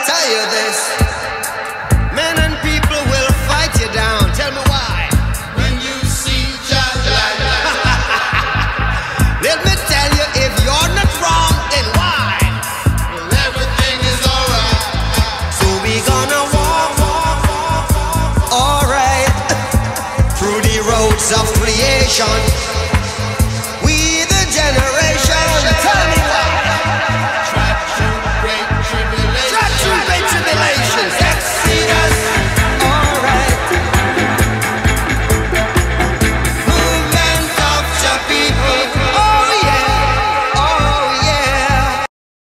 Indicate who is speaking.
Speaker 1: tell you this. Men and people will fight you down. Tell me why.
Speaker 2: When you see Jah Jah.
Speaker 1: Let me tell you, if you're not wrong, then why?
Speaker 2: Well, everything is alright.
Speaker 1: So we gonna walk, alright, through the roads of creation.